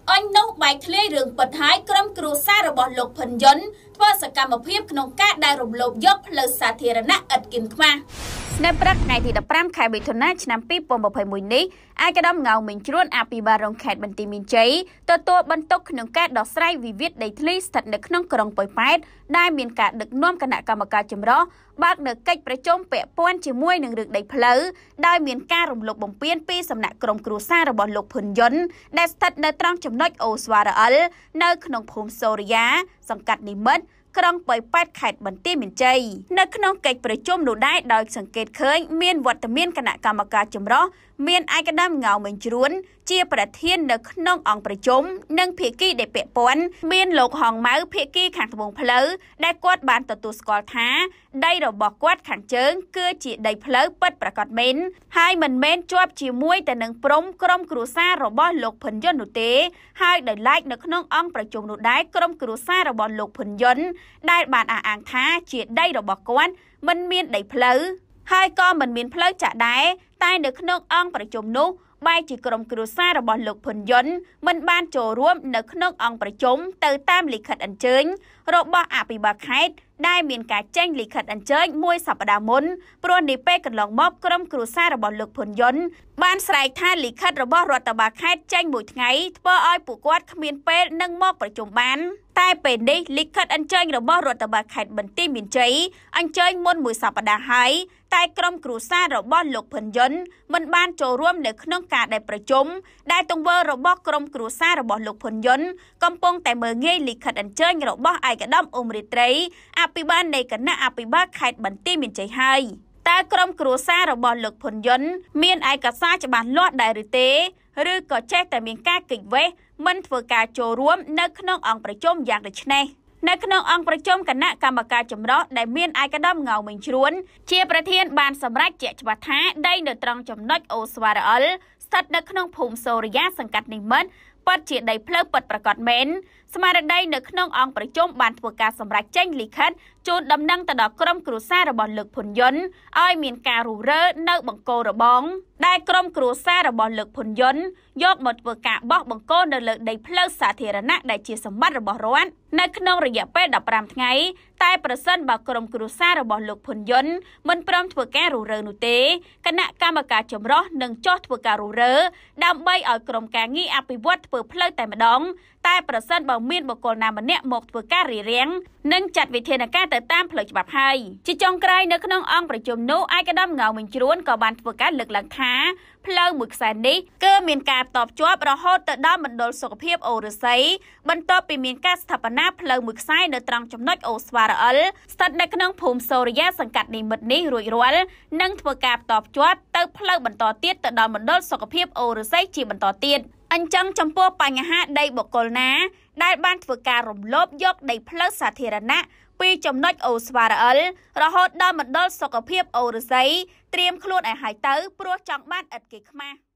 អញនោះបែកធ្លាយរឿងពិតហើយក្រុមគ្រួសាររបស់លោកផិនយុនធ្វើសកម្មភាពក្នុងការដែលរំលោភយកផ្លូវសាធារណៈឥតគិនខ្មាស់នៅព្រឹកថ្ងៃទី15ខែមិថុនាឆ្នាំ2021នេះឯកឧត្តមងៅមិញជ្រួនអភិបាលរងខេត្តបន្ទាយមានជ័យទទួលបន្ទុកក្នុងការដោះស្រាយវិវាទដីធ្លីស្ថិតនៅក្នុងក្រុងប៉ោយប៉ែតដែលមានការដឹកនាំគណៈកម្មការចម្រុះបើកនៅកិច្ចប្រជុំពាក់ព័ន្ធជាមួយនឹងរឿងដីផ្លូវដោយមានការរំលោភបំពានពីសំណាក់ក្រុមគ្រួសាររបស់លោកផុនយុនដែលស្ថិតនៅត្រង់ចំណុចអូស្វារអិលនៅក្នុងភូមិសូរិយាសង្កាត់និមិត្តក្រុងប៉ោយប៉ែតខេត្តបន្ទាយមានជ័យនៅក្នុងកិច្ចប្រជុំនោះដែរដោយសង្កេតឃើញមានវត្តមានគណៈកម្មការចម្រុះមានឯកឧត្តមងៅមិញជ្រួនជាប្រធាននៅក្នុងអង្គប្រជុំនិងភាគីដែលពាក់ព័ន្ធមានលោកហងម៉ៅភាគីខាងត្បូងផ្លូវដែលគាត់បានទទួលស្គាល់ថាដីរបស់គាត់ខាងជើងគឺជាដីផ្លូវពិតប្រាកដមែនហើយមិនមែនជាប់ជាមួយទៅនឹងក្រុមគ្រួសាររបស់លោកផុនយុននោះទេហើយដោយឡែកនៅក្នុងអង្គប្រជុំនោះដែរក្រុមគ្រួសាររបស់លោកផុនយុនដែលបានអះអាងថាជាដីរបស់គាត់មិនមានដីផ្លូវហើយក៏មិនមានផ្លូវចាក់ដែរតែនៅក្នុងអង្គប្រជុំនោះបែរជាក្រុមគ្រួសាររបស់លោកផុនយុនមិនបានចូលរួមនៅក្នុងអង្គប្រជុំទៅតាមលិខិតអញ្ជើញរបស់អភិបាលខេត្តដែលមានការចេញលិខិតអញ្ជើញមួយសប្តាហ៍មុនព្រោះនាពេលកន្លងមកក្រុមគ្រួសាររបស់លោកផុនយុនបានស្រែកថាលិខិតរបស់រដ្ឋបាលខេត្តចេញមួយថ្ងៃធ្វើឲ្យពួកគាត់គ្មានពេលនឹងមកប្រជុំបានតែពេលនេះលិខិតអញ្ជើញរបស់រដ្ឋបាលខេត្តបន្ទាយមានជ័យអញ្ជើញមុនមួយសប្តាហ៍ហើយតែក្រុមគ្រួសាររបស់លោកផុនយុនមិនបានចូលរួមនៅក្នុងការដែលប្រជុំដែលទង្វើរបស់ក្រុមគ្រួសាររបស់លោកផុនយុនកំពុងតែមើលងាយលិខិតអញ្ជើញរបស់ឯកឧត្តមអ៊ុំរិត្រីអភិបាលនៃគណៈអភិបាលខេត្តបន្ទាយមានជ័យហើយតើក្រុមគ្រួសាររបស់លោកផុនយុនមានឯកសារច្បាស់លាស់ដែរឬទេឬក៏ចេះតែមានការគេចវេះមិនធ្វើការចូលរួមនៅក្នុងអង្គប្រជុំយ៉ាងដូចនេះនៅក្នុងអង្គប្រជុំគណៈកម្មការចម្រុះដែលមានឯកឧត្តមងៅមិញជ្រួនជាប្រធានបានសម្រេចជាក់ច្បាស់ថាដីនៅត្រង់ចំណុចអូស្វារអិលស្ថិតនៅក្នុងភូមិសូរិយាសង្កាត់និមិត្តពិតជាដីផ្លូវពិតប្រាកដមែនស្មារតីនៅក្នុងអង្គប្រជុំបានធ្វើការសម្រេចចេញលិខិតជូនដំណឹងទៅដល់ក្រុមគ្រួសាររបស់លោកផុនយុនឲ្យមានការរុះរើនៅបង្គោលរបងដែលក្រុមគ្រួសាររបស់លោកផុនយុនយកមកធ្វើការបោះបង្គោលនៅលើដីផ្លូវសាធារណៈដែលជាសម្បត្តិរបស់រដ្ឋនៅក្នុងរយៈពេល15ថ្ងៃតែប្រសិនបើក្រុមគ្រួសាររបស់លោកផុនយុនមិនព្រមធ្វើការរុះរើនោះទេគណៈកម្មការចម្រុះនឹងចោះធ្វើការរុះរើដើម្បីឲ្យក្រុមការងារអភិវឌ្ឍធ្វើផ្លូវតែម្ដងតែប្រសិនបើមានបុគ្គលណាម្នាក់មកធ្វើការរារាំងនិងចាត់វិធានការទៅតាមផ្លូវច្បាប់ហើយជាចុងក្រោយនៅក្នុងអង្គប្រជុំនោះឯកឧត្តមងៅមិញជ្រួនក៏បានធ្វើការលើកឡើងថាផ្លូវមួយខ្សែនេះគឺមានការតបជាប់រហូតទៅដល់មណ្ឌលសុខភាពអូរស័យបន្ទាប់ពីមានការស្ថាបនាផ្លូវមួយខ្សែនៅត្រង់ចំណុចអូស្វារអិលស្ថិតនៅក្នុងភូមិសូរិយាសង្កាត់និមិត្តនេះរួចរាល់និងធ្វើការតបជាប់ទៅផ្លូវបន្តទៀតទៅដល់មណ្ឌលសុខភាពអូរស័យជាបន្តទៀតអញ្ចឹងចំពោះបញ្ហាដីបុគ្គលណាដែលបានធ្វើការរំលោភយកដីផ្លូវសាធារណៈពីចំណុចអូស្វារអិលរហូតដល់មណ្ឌលសុខភាពអូរស័យត្រៀមខ្លួនឲ្យហើយទៅព្រោះចង់បានឥតគេខ្មាស់